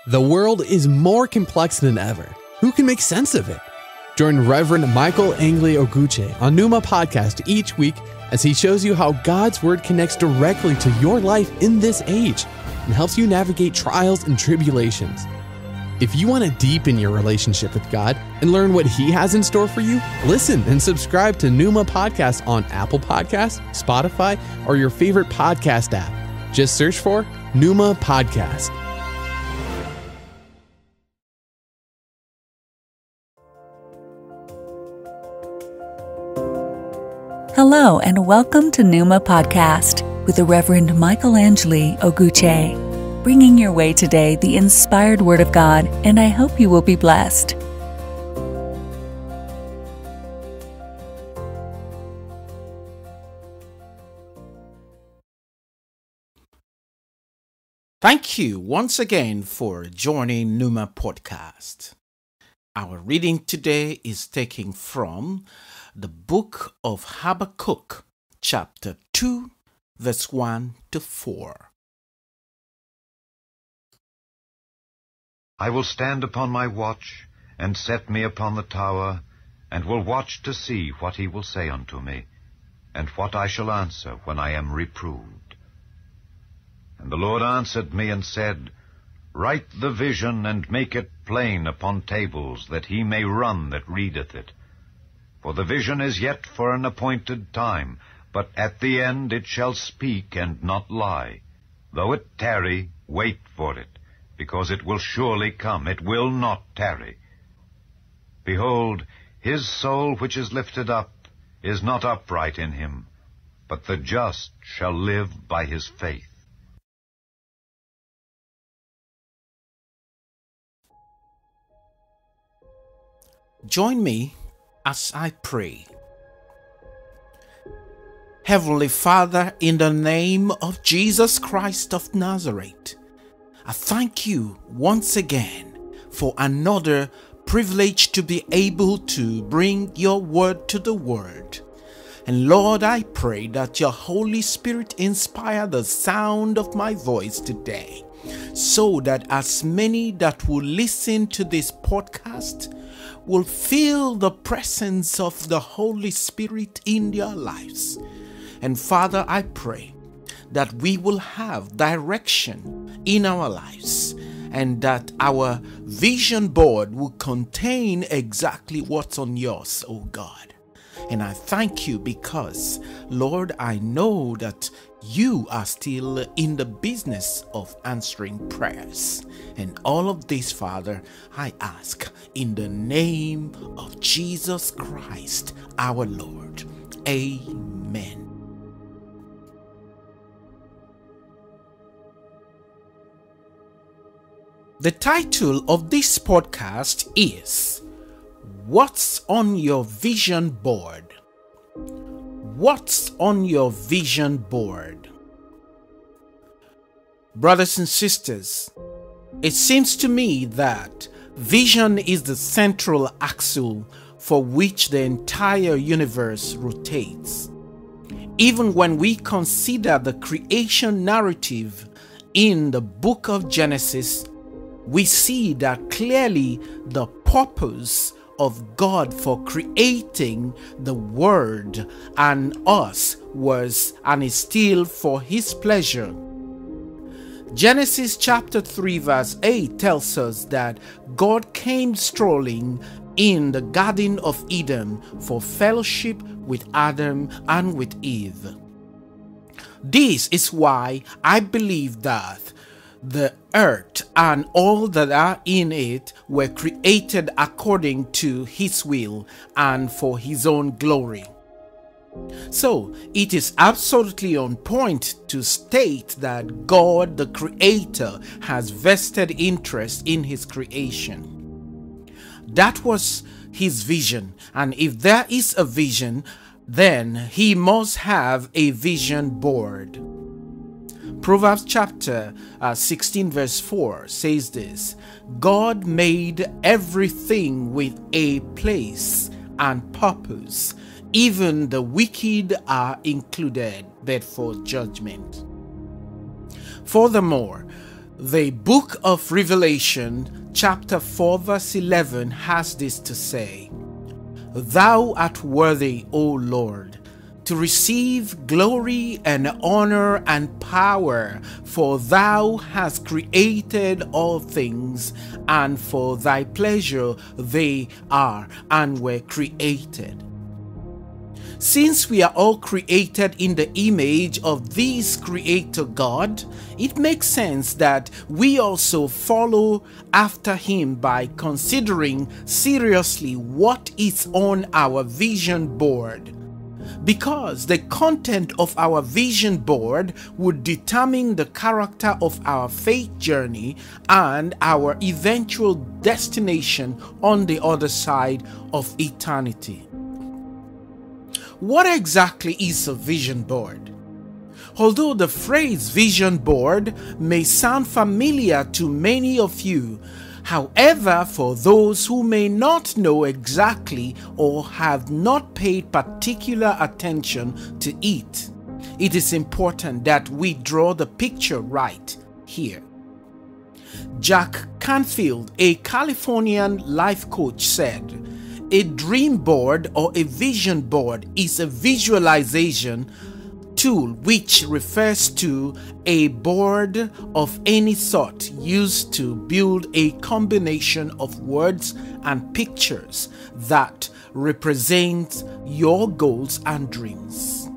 The world is more complex than ever. Who can make sense of it? Join Reverend Michael Angley Oguche on Numa Podcast each week as he shows you how God's Word connects directly to your life in this age and helps you navigate trials and tribulations. If you want to deepen your relationship with God and learn what He has in store for you, listen and subscribe to Numa Podcast on Apple Podcasts, Spotify, or your favorite podcast app. Just search for Numa Podcast. Hello and welcome to Numa Podcast with the Reverend Michael Angley Oguche, bringing your way today the inspired Word of God, and I hope you will be blessed. Thank you once again for joining Numa Podcast. Our reading today is taken from the book of Habakkuk, chapter 2, verse 1 to 4. I will stand upon my watch, and set me upon the tower, and will watch to see what he will say unto me, and what I shall answer when I am reproved. And the Lord answered me and said, Write the vision, and make it plain upon tables, that he may run that readeth it. For the vision is yet for an appointed time, but at the end it shall speak and not lie. Though it tarry, wait for it, because it will surely come, it will not tarry. Behold, his soul which is lifted up is not upright in him, but the just shall live by his faith. Join me as I pray. Heavenly Father, in the name of Jesus Christ of Nazareth, I thank you once again for another privilege to be able to bring your word to the world. And Lord, I pray that your Holy Spirit inspire the sound of my voice today, so that as many that will listen to this podcast will feel the presence of the Holy Spirit in their lives. And Father, I pray that we will have direction in our lives, and that our vision board will contain exactly what's on yours, oh God. And I thank you because, Lord, I know that you are still in the business of answering prayers. And all of this, Father, I ask in the name of Jesus Christ, our Lord. Amen. The title of this podcast is What's on Your Vision Board? What's on your vision board? Brothers and sisters, it seems to me that vision is the central axle for which the entire universe rotates. Even when we consider the creation narrative in the book of Genesis, we see that clearly the purpose of God for creating the world and us was and is still for his pleasure. Genesis chapter 3 verse 8 tells us that God came strolling in the Garden of Eden for fellowship with Adam and with Eve. This is why I believe that the earth and all that are in it were created according to his will and for his own glory. So it is absolutely on point to state that God, the Creator, has vested interest in his creation. That was his vision, and if there is a vision, then he must have a vision board. Proverbs chapter 16 verse 4 says this: God made everything with a place and purpose. Even the wicked are included, but for judgment. Furthermore, The book of Revelation, chapter 4, verse 11, has this to say: Thou art worthy, O Lord, to receive glory and honor and power, for thou hast created all things, and for thy pleasure they are and were created. Since we are all created in the image of this Creator God, it makes sense that we also follow after Him by considering seriously what is on our vision board. Because the content of our vision board would determine the character of our faith journey and our eventual destination on the other side of eternity. What exactly is a vision board? Although the phrase vision board may sound familiar to many of you, however, for those who may not know exactly or have not paid particular attention to it, it is important that we draw the picture right here. Jack Canfield, a Californian life coach, said, "A dream board or a vision board is a visualization tool which refers to a board of any sort used to build a combination of words and pictures that represent your goals and dreams."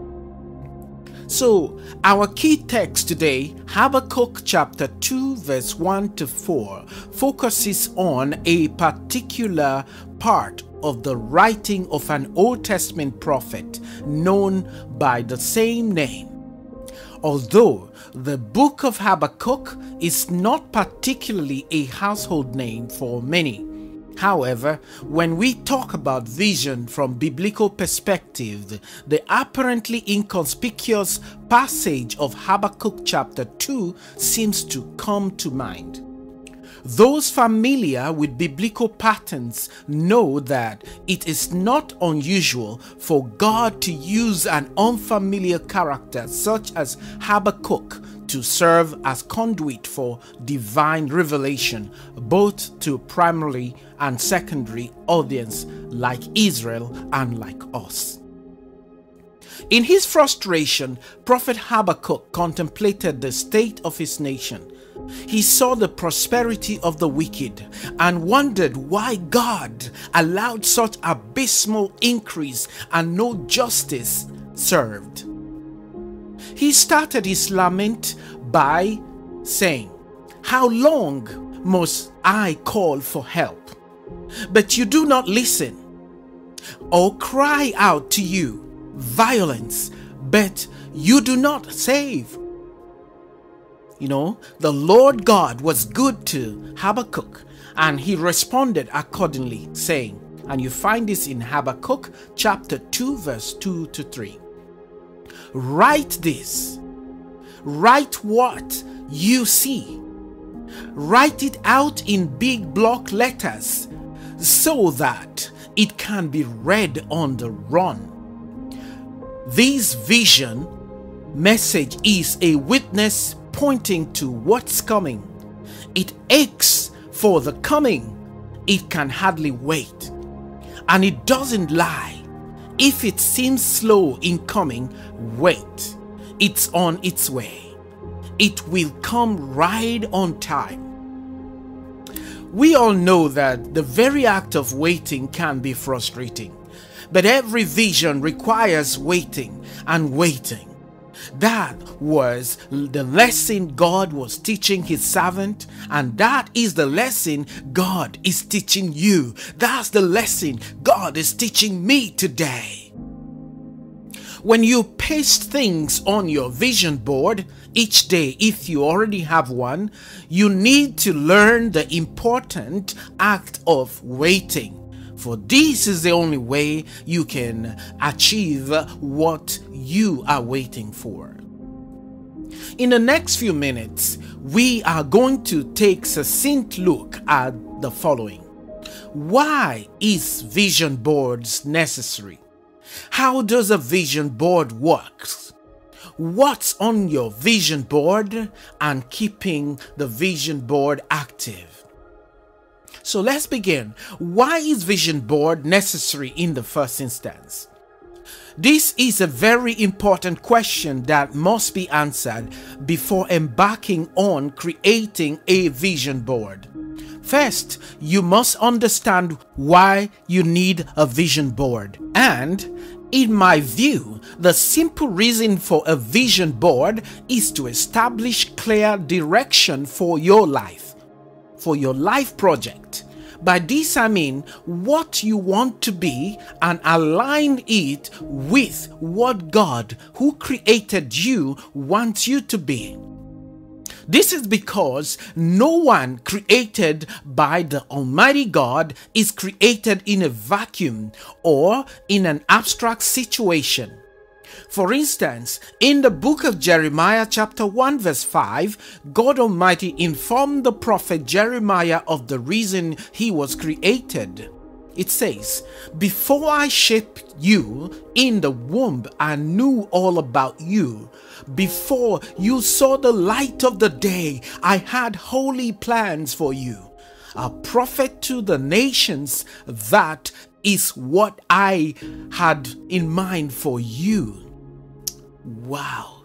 So, our key text today, Habakkuk chapter 2 verse 1 to 4, focuses on a particular part of the writing of an Old Testament prophet known by the same name. Although the book of Habakkuk is not particularly a household name for many, however, when we talk about vision from biblical perspective, the apparently inconspicuous passage of Habakkuk chapter 2 seems to come to mind. Those familiar with biblical patterns know that it is not unusual for God to use an unfamiliar character such as Habakkuk to serve as conduit for divine revelation, both to primary and secondary audience like Israel and like us. In his frustration, Prophet Habakkuk contemplated the state of his nation. He saw the prosperity of the wicked and wondered why God allowed such abysmal increase and no justice served. He started his lament by saying, "How long must I call for help, but you do not listen, or cry out to you violence, but you do not save?" You know, the Lord God was good to Habakkuk, and he responded accordingly, saying, and you find this in Habakkuk chapter 2 verse 2 to 3. "Write this, write what you see, write it out in big block letters so that it can be read on the run." This vision message is a witness pointing to what's coming. It aches for the coming. It can hardly wait. And it doesn't lie. If it seems slow in coming, wait. It's on its way. It will come right on time. We all know that the very act of waiting can be frustrating, but every vision requires waiting and waiting. That was the lesson God was teaching his servant, and that is the lesson God is teaching you. That's the lesson God is teaching me today. When you paste things on your vision board each day, if you already have one, you need to learn the important act of waiting. For this is the only way you can achieve what you are waiting for. In the next few minutes, we are going to take a succinct look at the following. Why is vision boards necessary? How does a vision board work? what's on your vision board and keeping the vision board active. So let's begin. Why is vision board necessary in the first instance? This is a very important question that must be answered before embarking on creating a vision board. First, you must understand why you need a vision board. And, in my view, the simple reason for a vision board is to establish clear direction for your life project. By this I mean what you want to be and align it with what God, who created you, wants you to be. This is because no one created by the Almighty God is created in a vacuum or in an abstract situation. For instance, in the book of Jeremiah chapter 1 verse 5, God Almighty informed the prophet Jeremiah of the reason he was created. It says, "Before I shaped you in the womb, I knew all about you. Before you saw the light of the day, I had holy plans for you. A prophet to the nations, that is what I had in mind for you." Wow.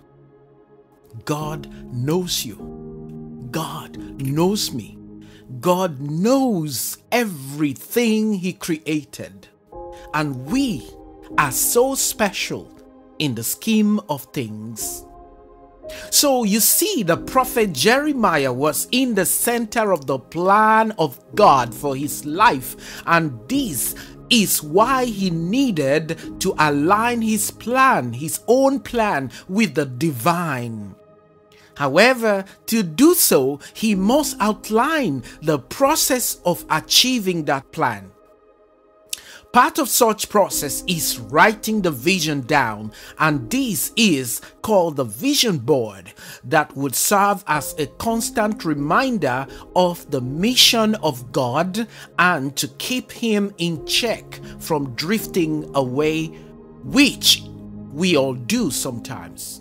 God knows you. God knows me. God knows everything He created. And we are so special in the scheme of things. So you see, the prophet Jeremiah was in the center of the plan of God for his life, and this is why he needed to align his plan, his own plan, with the divine. However, to do so, he must outline the process of achieving that plan. Part of such process is writing the vision down, and this is called the vision board, that would serve as a constant reminder of the mission of God and to keep him in check from drifting away, which we all do sometimes.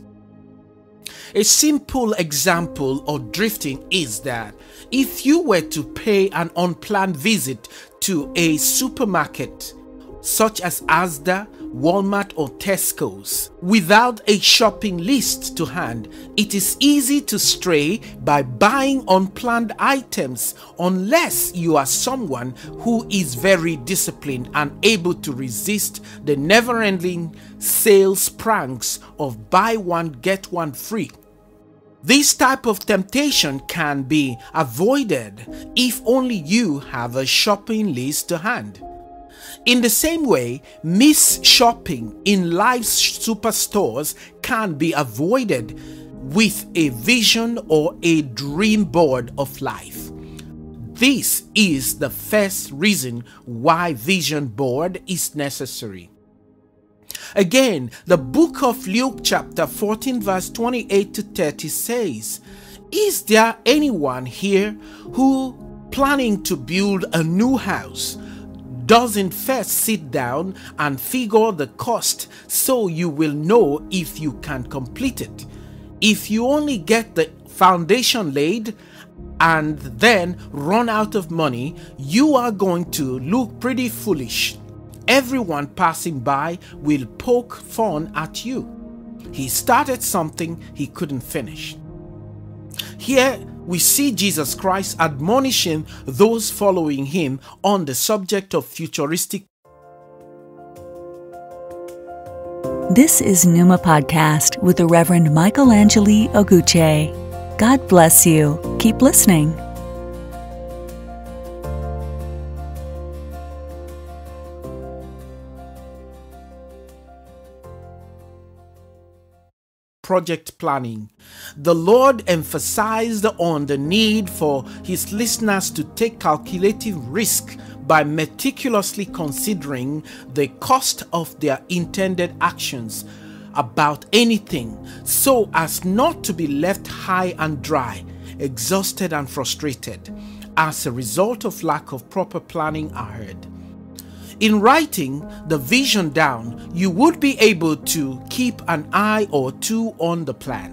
A simple example of drifting is that if you were to pay an unplanned visit to a supermarket such as Asda, Walmart or Tesco's without a shopping list to hand, it is easy to stray by buying unplanned items unless you are someone who is very disciplined and able to resist the never-ending sales pranks of buy one get one free. This type of temptation can be avoided if only you have a shopping list to hand. In the same way, shopping in life's superstores can be avoided with a vision or a dream board of life. This is the first reason why vision board is necessary. Again, the book of Luke chapter 14 verse 28 to 30 says, "Is there anyone here who, planning to build a new house, doesn't first sit down and figure the cost so you will know if you can complete it? If you only get the foundation laid and then run out of money, you are going to look pretty foolish. Everyone passing by will poke fun at you. He started something he couldn't finish." Here we see Jesus Christ admonishing those following him on the subject of futuristic. This is Numa Podcast with the Reverend Michelangelo Oguche. God bless you. Keep listening. Project planning. The Lord emphasized on the need for his listeners to take calculated risk by meticulously considering the cost of their intended actions about anything, so as not to be left high and dry, exhausted and frustrated as a result of lack of proper planning ahead. In writing the vision down, you would be able to keep an eye or two on the plan.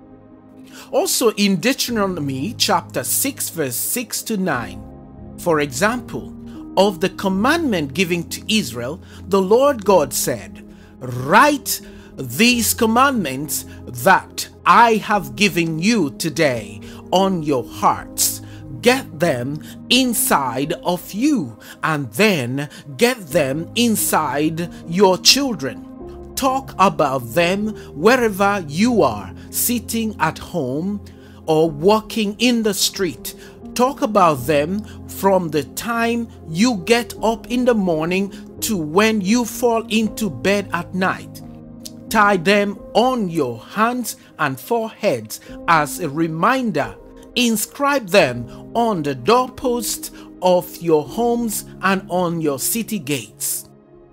Also in Deuteronomy chapter 6 verse 6 to 9, for example, of the commandment given to Israel, the Lord God said, "Write these commandments that I have given you today on your hearts. Get them inside of you, and then get them inside your children. Talk about them wherever you are, sitting at home or walking in the street. Talk about them from the time you get up in the morning to when you fall into bed at night. Tie them on your hands and foreheads as a reminder. Inscribe them on the doorposts of your homes and on your city gates."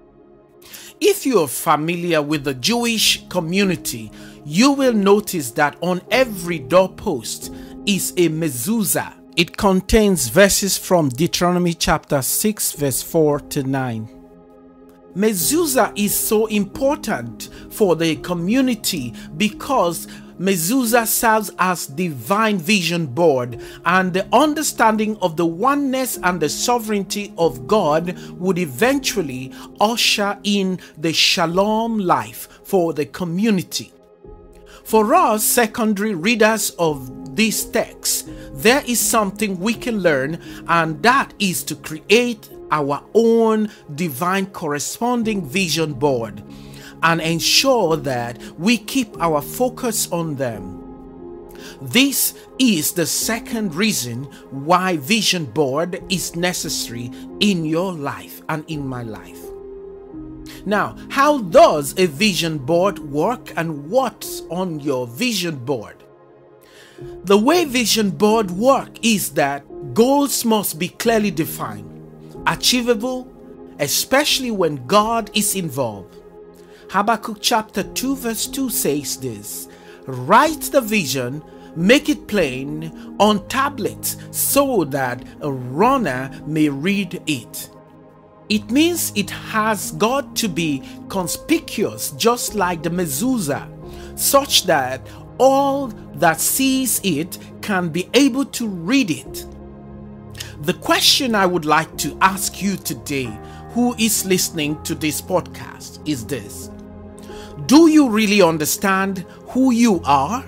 If you are familiar with the Jewish community, you will notice that on every doorpost is a mezuzah. It contains verses from Deuteronomy chapter 6 verse 4 to 9. Mezuzah is so important for the community because mezuzah serves as divine vision board, and the understanding of the oneness and the sovereignty of God would eventually usher in the Shalom life for the community. For us secondary readers of this text, there is something we can learn, and that is to create our own divine corresponding vision board and ensure that we keep our focus on them. This is the second reason why vision board is necessary in your life and in my life. Now, how does a vision board work, and what's on your vision board? The way vision board work is that goals must be clearly defined, achievable, especially when God is involved. Habakkuk chapter 2 verse 2 says this: "Write the vision, make it plain on tablets so that a runner may read it." It means it has got to be conspicuous, just like the mezuzah, such that all that sees it can be able to read it. The question I would like to ask you today, who is listening to this podcast, is this: do you really understand who you are?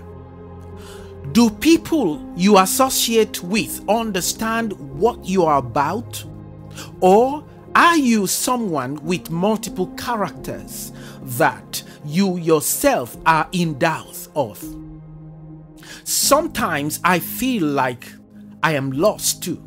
Do people you associate with understand what you are about? Or are you someone with multiple characters that you yourself are in doubt of? Sometimes I feel like I am lost too.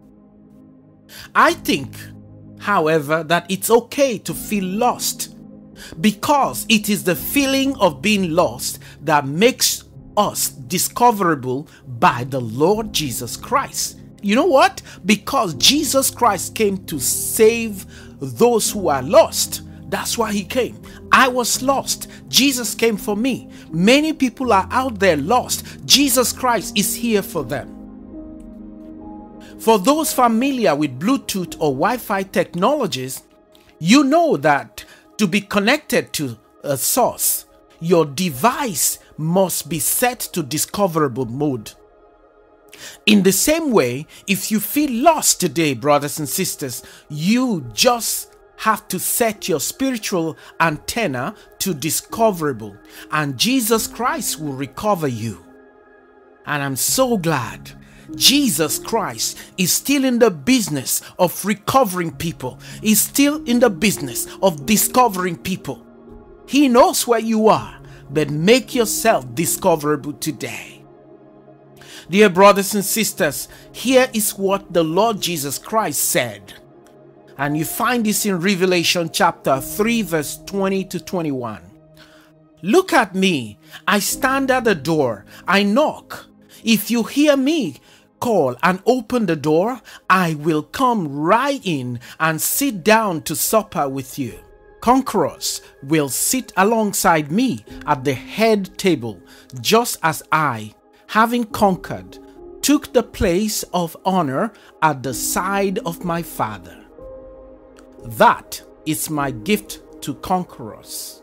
I think, however, that it's okay to feel lost, because it is the feeling of being lost that makes us discoverable by the Lord Jesus Christ. You know what? Because Jesus Christ came to save those who are lost. That's why he came. I was lost. Jesus came for me. Many people are out there lost. Jesus Christ is here for them. For those familiar with Bluetooth or Wi-Fi technologies, you know that to be connected to a source, your device must be set to discoverable mode. In the same way, if you feel lost today, brothers and sisters, you just have to set your spiritual antenna to discoverable, and Jesus Christ will recover you. And I'm so glad Jesus Christ is still in the business of recovering people. He's still in the business of discovering people. He knows where you are, but make yourself discoverable today. Dear brothers and sisters, here is what the Lord Jesus Christ said. And you find this in Revelation chapter 3 verse 20 to 21. "Look at me. I stand at the door. I knock. If you hear me call and open the door, I will come right in and sit down to supper with you. Conquerors will sit alongside me at the head table, just as I, having conquered, took the place of honor at the side of my Father." That is my gift to conquerors.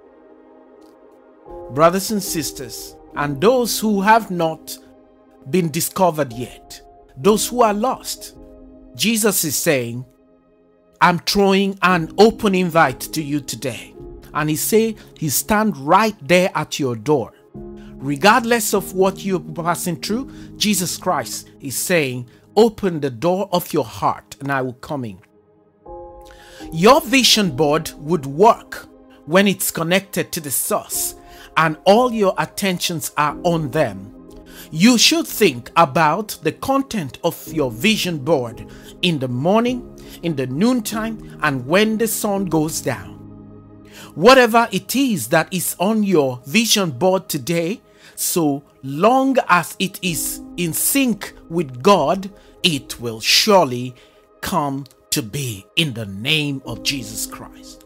Brothers and sisters, and those who have not been discovered yet, those who are lost, Jesus is saying, I'm throwing an open invite to you today. And he stand right there at your door. Regardless of what you're passing through, Jesus Christ is saying, open the door of your heart and I will come in. Your vision board would work when it's connected to the source and all your attentions are on them. You should think about the content of your vision board in the morning, in the noontime, and when the sun goes down. Whatever it is that is on your vision board today, so long as it is in sync with God, it will surely come to be in the name of Jesus Christ.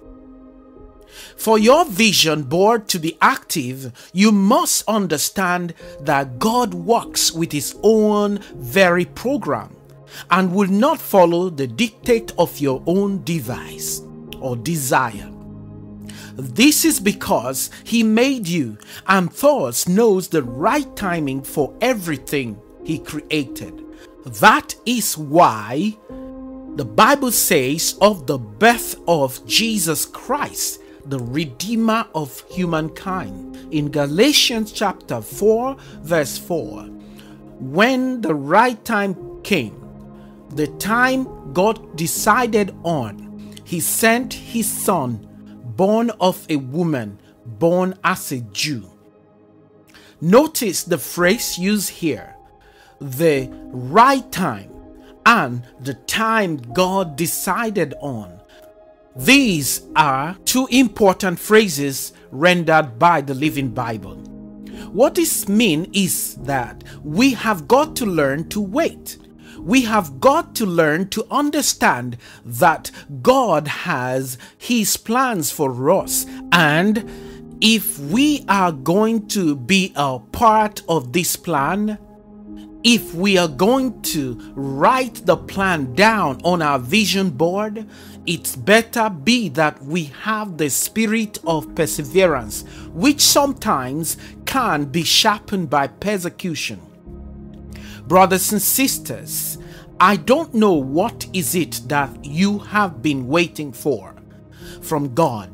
For your vision board to be active, you must understand that God works with his own very program and will not follow the dictate of your own device or desire. This is because he made you and thus knows the right timing for everything he created. That is why the Bible says of the birth of Jesus Christ, the Redeemer of humankind, in Galatians chapter 4 verse 4, when the right time came, the time God decided on, he sent his son, born of a woman, born as a Jew. Notice the phrase used here, the right time and the time God decided on. These are two important phrases rendered by the Living Bible. What this means is that we have got to learn to wait. We have got to learn to understand that God has his plans for us, and if we are going to be a part of this plan, if we are going to write the plan down on our vision board, it's better be that we have the spirit of perseverance, which sometimes can be sharpened by persecution. Brothers and sisters, I don't know what is it that you have been waiting for from God.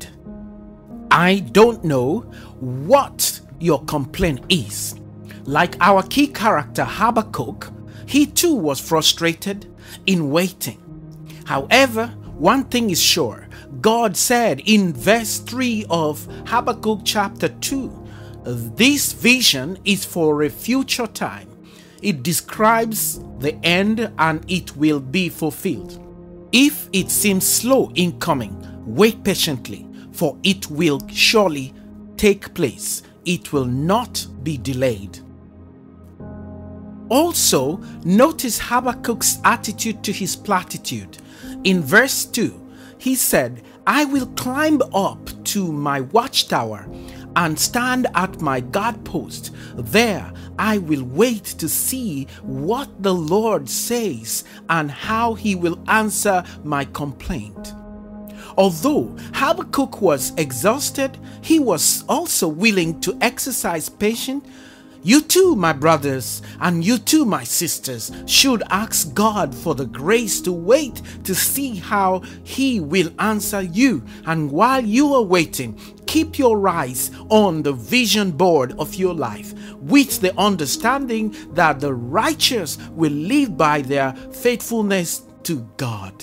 I don't know what your complaint is. Like our key character Habakkuk, he too was frustrated in waiting. However, one thing is sure, God said in verse 3 of Habakkuk chapter 2, this vision is for a future time. It describes the end and it will be fulfilled. If it seems slow in coming, wait patiently, for it will surely take place. It will not be delayed. Also, notice Habakkuk's attitude to his platitude. In verse 2, he said, I will climb up to my watchtower and stand at my guard post. There I will wait to see what the Lord says and how he will answer my complaint. Although Habakkuk was exhausted, he was also willing to exercise patience. You too, my brothers, and you too, my sisters, should ask God for the grace to wait to see how he will answer you. And while you are waiting, keep your eyes on the vision board of your life, with the understanding that the righteous will live by their faithfulness to God.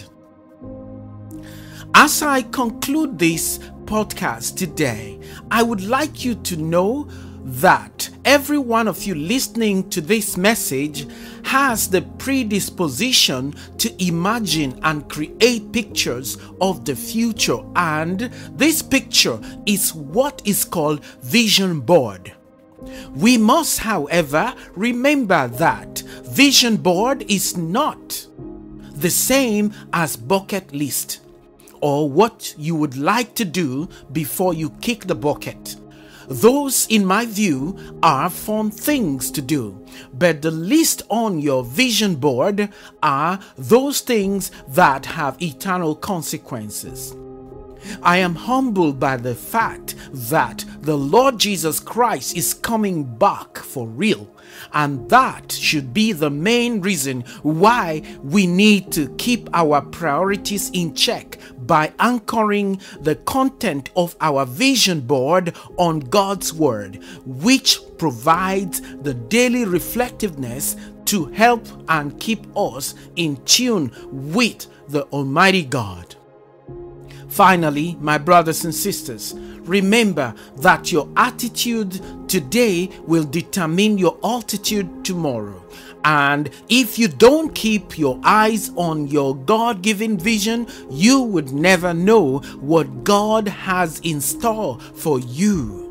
As I conclude this podcast today, I would like you to know that every one of you listening to this message has the predisposition to imagine and create pictures of the future, and this picture is what is called vision board. We must, however, remember that vision board is not the same as bucket list or what you would like to do before you kick the bucket. Those, in my view, are fun things to do. But the least on your vision board are those things that have eternal consequences. I am humbled by the fact that the Lord Jesus Christ is coming back for real, and that should be the main reason why we need to keep our priorities in check by anchoring the content of our vision board on God's Word, which provides the daily reflectiveness to help and keep us in tune with the Almighty God. Finally, my brothers and sisters, remember that your attitude today will determine your altitude tomorrow. And if you don't keep your eyes on your God-given vision, you would never know what God has in store for you.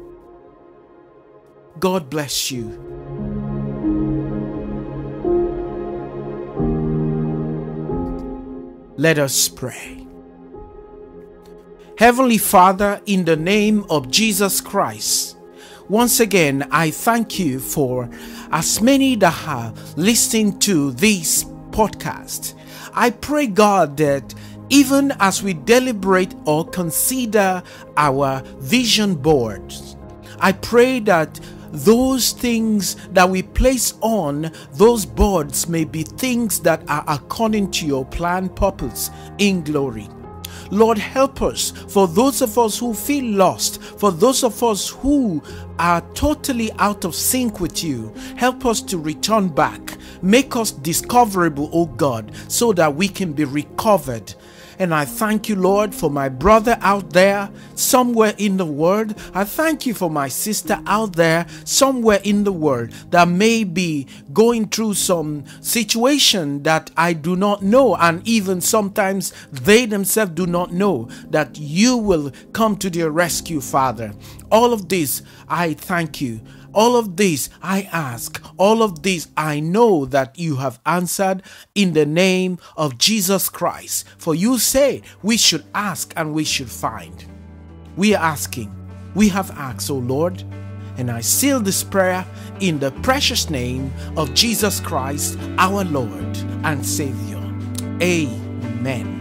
God bless you. Let us pray. Heavenly Father, in the name of Jesus Christ, once again, I thank you for as many that are listening to this podcast. I pray, God, that even as we deliberate or consider our vision boards, I pray that those things that we place on those boards may be things that are according to your plan, purpose, in glory. Lord, help us, for those of us who feel lost, for those of us who are totally out of sync with you, help us to return back. Make us discoverable, O God, so that we can be recovered. And I thank you, Lord, for my brother out there somewhere in the world. I thank you for my sister out there somewhere in the world that may be going through some situation that I do not know, and even sometimes they themselves do not know, that you will come to their rescue, Father. All of this, I thank you. All of this I ask, all of this I know that you have answered in the name of Jesus Christ. For you say we should ask and we should find. We are asking, we have asked, O Lord, and I seal this prayer in the precious name of Jesus Christ, our Lord and Savior. Amen.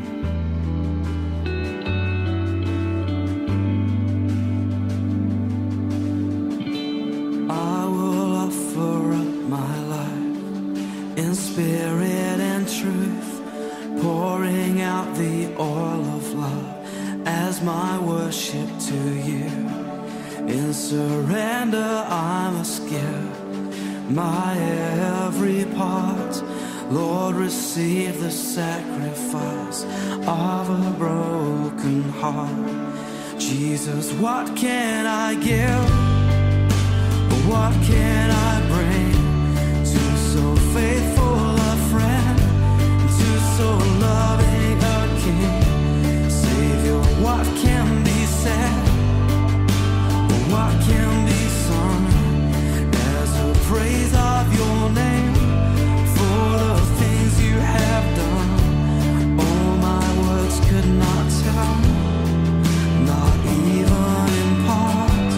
In spirit and truth, pouring out the oil of love as my worship to you. In surrender I must give my every part. Lord, receive the sacrifice of a broken heart. Jesus, what can I give? What can I bring to so faithful a friend, to so loving a King? Savior, what can be said, what can be sung as a praise of your name for the things you have done? All my words could not tell, not even in part,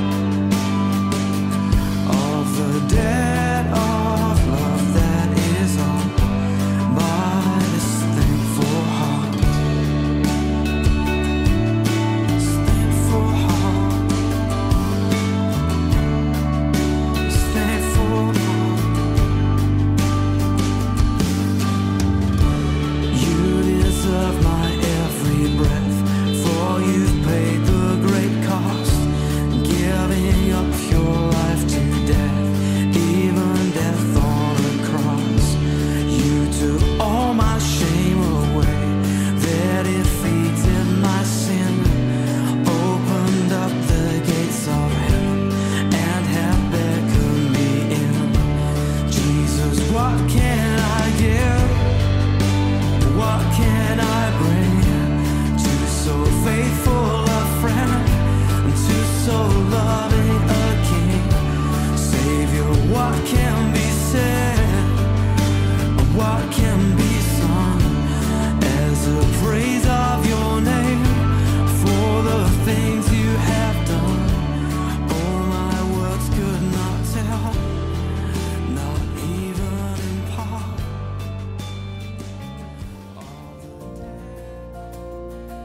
of the debt of love that is on my this thankful heart. This thankful heart. This thankful heart.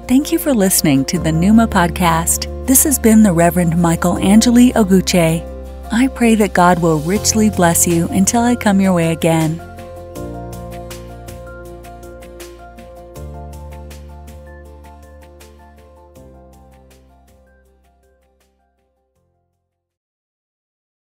Thank you for listening to the Pneuma Podcast. This has been the Reverend Michael Angeli Oguche. I pray that God will richly bless you until I come your way again.